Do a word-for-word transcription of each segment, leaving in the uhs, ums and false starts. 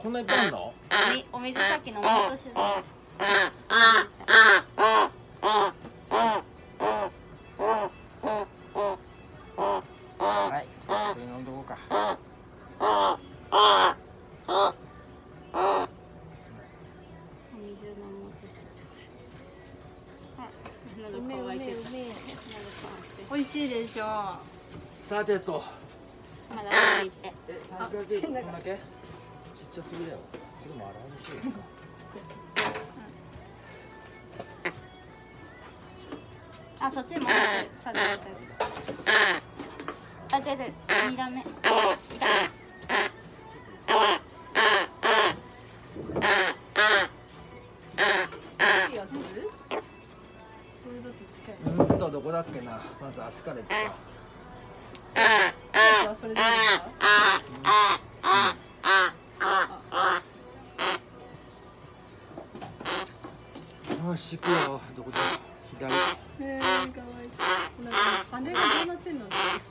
こんないっぱいあるの？ お水さっき飲もうとしてた。 はい、ちょっとそれ飲んどこうか。 お水飲もうとしてた。喉乾いてた。美味しいでしょう。 さてと。 まだ乾いて。 え、三角形こんだけ？ちっちゃすぎだよ。これも洗いにしようか。 あ、そっちもささあ、違う違う、二段目。いた。 うんとどこだっけな。まず足からいくか。 それでいいですか？ よし、行くよ。どこだ？左。 えー、かわいい。なんか羽がどうなってんの？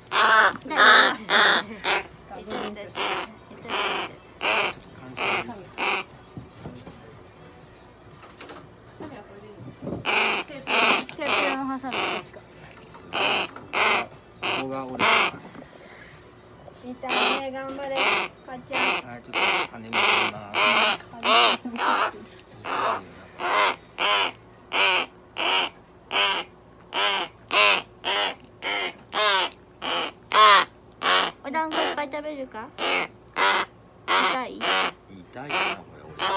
ここが折れてます。 痛いね、頑張れ、かっちゃん。 はい、ちょっと羽結びます。 お団子いっぱい食べるか？痛い？ 痛いかな、これ折れたから。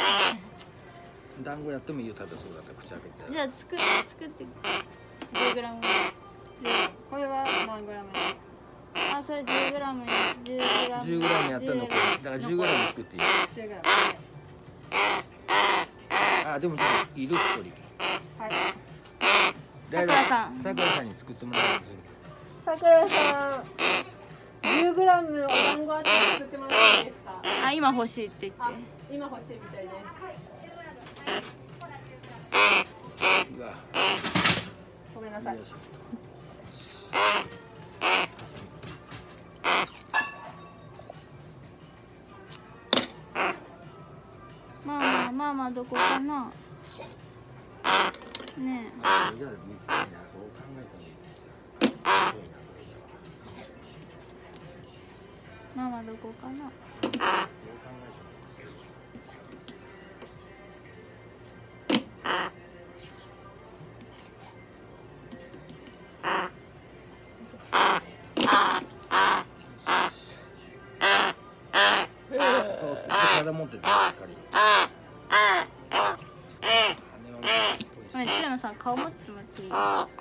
団子やってもいいよ、食べそうだったら口開けて。 じゃあ作って作って。じゅうグラム。 これは何グラム？ あ、それじゅうグラム。じゅうグラム。 じゅうグラムやったのこれ。だからじゅうグラム作っていい。 じゅうグラム。 あ、でもちょっといる一人。 はい。 さくらさん。さくらさんに作ってもらう。 さくらさん。じゅうグラムお団子あって作ってもらっていいですか？ あ、今欲しいって言って。 今欲しいみたいです。 うわ。 ごめんなさい。 ママ、ママどこかな。ねえ。ママどこかな。 そうそう、体持ってる。しっかり。 ごめん、千山さん、顔持ってもらっていい？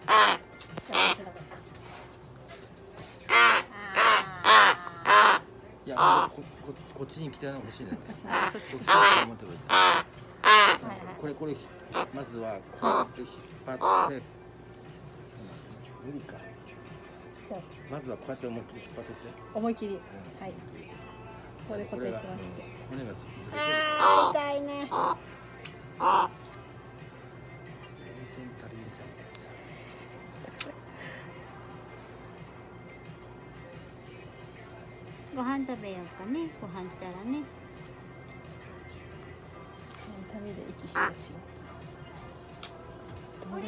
いや、こ、こ、こっちに来て欲しいんだよね。そっちに持ってくれた。これ、これ、まずは、こうやって引っ張って。無理か。まずはこうやって思いっきり引っ張ってって。 思い切り。はい。ここで固定します。 骨がずれてる。 あー、痛いね。 全然足りんじゃん。 ご飯食べようかね。ご飯したらね。 食べで息しがち。 そう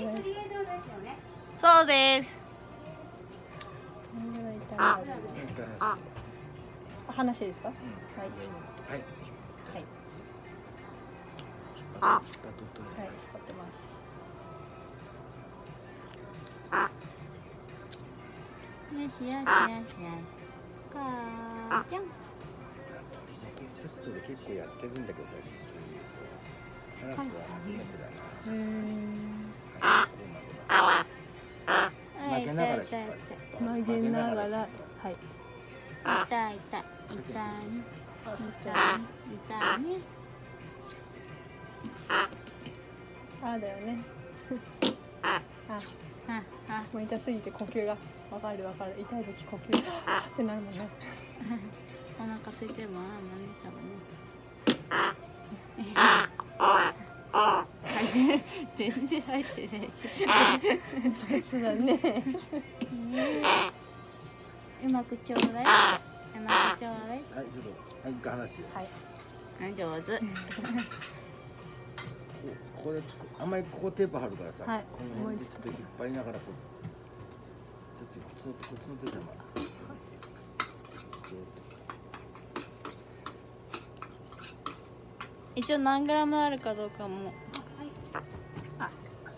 です。 どんぐらい痛いの？あ、話していいですか？はい。 はい。 はい。 引っ張っとっとね。 はい、引っ張ってます。 よしよしよしよし。かーちゃん。 テストで結構やってるんだけど、カラスは初めてだな。 うーん。 曲げながら引っ張る。 曲げながら、はい。 痛い痛い痛いね。 あ、そっち痛いは。 痛いね。 あーだよね。あ、 ああ。 もう痛すぎて呼吸がわかるわかる。痛い時呼吸ってなるもんね。 お腹空いてるもん、あんまね、多分ね。全然入ってないし。 そうだね。 うまくちょうだい。うまくちょうだい。 はい、ちょっと、はい、一回話して。 はい。 上手。 こここであんまりここテープ貼るからさ、 はいこの辺でちょっと引っ張りながらこうちょっとこっちのこっちの手じゃまあ一応何グラムあるかどうかも。あ、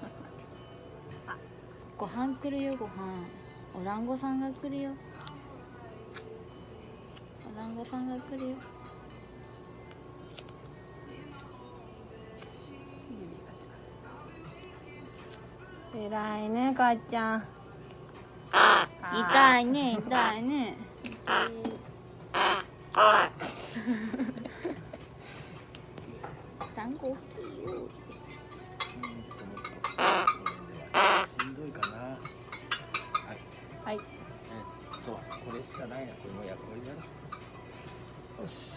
ご飯来るよ、ご飯。お団子さんが来るよ。お団子さんが来るよ。 偉いね、かっちゃん。 痛いね、痛いね。団子大きいよ。 しんどいかな。はい。 はい。 えっとこれしかないな。これもやこれだな。よし。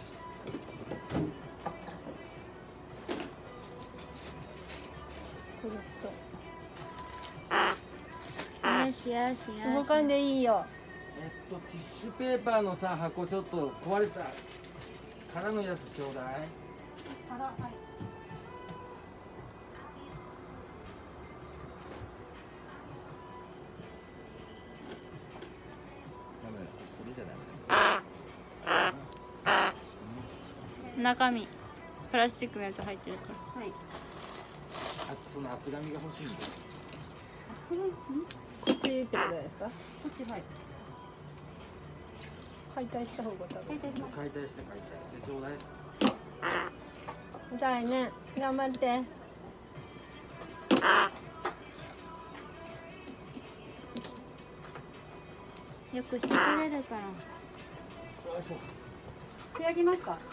苦しそう。 よしよしよし。 動かんでいいよ。 えっとティッシュペーパーのさ箱ちょっと壊れた空のやつちょうだい。 から、はい。 ダメだ。これじゃダメだ。 中身プラスチックのやつ入ってるから。 はい。 あその厚紙が欲しいんだよ。 こっちってことですか？こっち、はい。解体した方が多分。 解体して解体してちょうだい。 痛いね。頑張って。 よくしてくれるから。 手上げますか？ あ、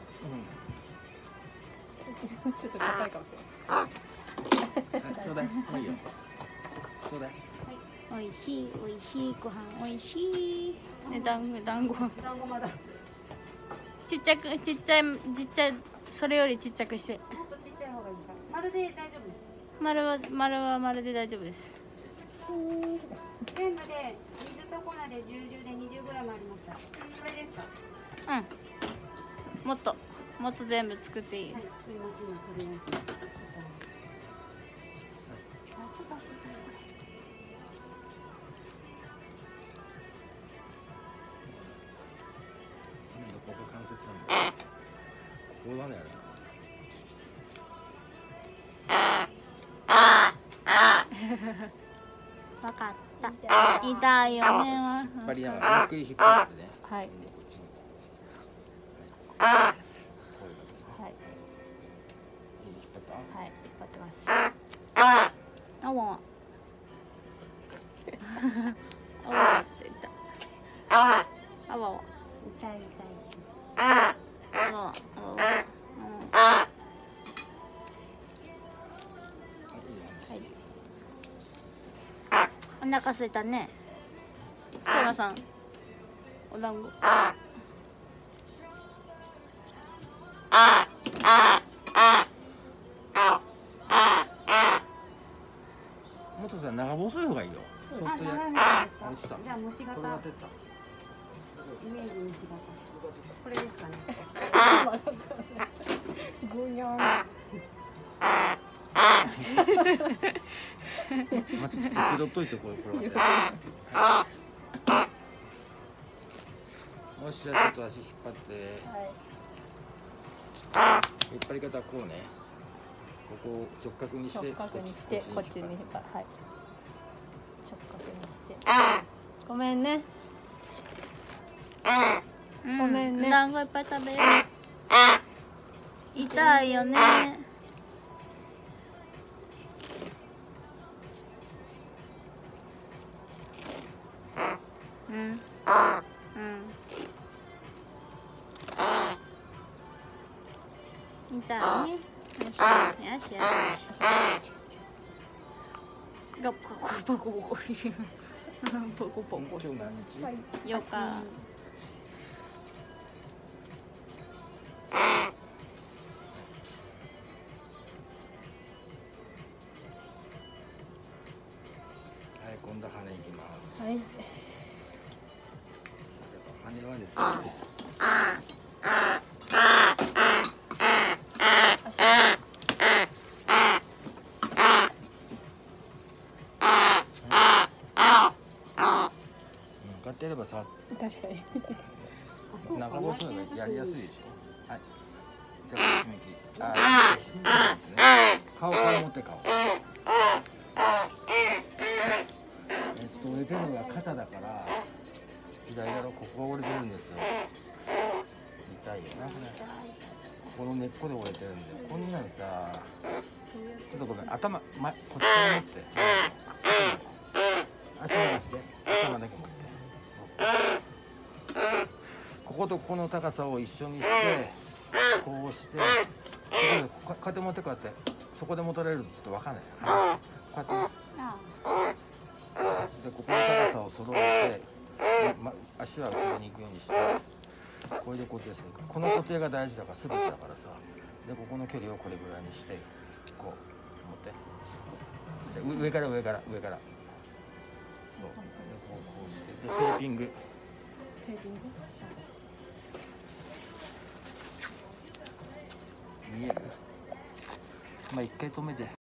ちょっと硬いかもしれない。 うん。ちょうだい。もういいよ。ちょうだい。 おいしい、おいしい、ご飯おいしい。ね、団子、団子。 団子まだ。 ちっちゃく、ちっちゃい、ちっちゃい、それよりちっちゃくして。 もっとちっちゃい方がいいか。丸で大丈夫です。 丸は、丸は丸で大丈夫です。 全部で水と粉でじゅうじゅうでにじゅうグラムありました。これですか？ うん。もっと、もっと全部作っていい。 はい、すいません、これを。あ、ちょっと待って。 ここ関節なんだよ。ここだねあれ。 わかった。痛いよね。 引っ張りながらゆっくり引っ張ってね。 はい。 こういう感じですね。 はい。 引っ張った？ はい、引っ張ってます。 あわわ。あわわって言った。あわわ。 痛い痛い。 あわわ。あわわ。お腹空いたね。トラさん。お団子。 もっとさ長細い方がいいよ。そうするとや落ちた。 じゃあ虫型。 これが出た。 イメージ虫型。これですかね。ぐにょん。 拾っといてこれこれは。よしじゃあちょっと足引っ張って。引っ張り方はこうね。ここを直角にして直角にしてこっちに引っ張る。はい。直角にして。ごめんね。ごめんね。 団子いっぱい食べる。痛いよね。うん。うん。痛いね。よしよしよし。がポコポコポコ。ポコポコ。 今日何日？ よか。 はい、今度羽いきます。 はい。 羽はですね。 確かに。 長細い方がやりやすいでしょ。はい。じゃあこっち向き。ああ、こっち向きね。顔顔持って顔。えっと折れてるのが肩だから左だろ、ここが折れてるんですよ。痛いよなこれ。この根っこで折れてるんで、こんなんさ、ちょっとごめん、頭、ま、こっちから持って、足伸ばして、頭だけ持って、こことこの高さを一緒にして、こうして、ここでこうやって持ってこうやって、そこで持たれるとちょっと分かんない。こうやってね。で、ここの高さを揃えて、ま、足はここに行くようにして、これで固定するから、この固定が大事だから、全てだからさ。で、ここの距離をこれぐらいにして、こう持って、上から上から上から、そう、でこうこうして、でテーピング。 テーピング。 見える？まあ一回止めて。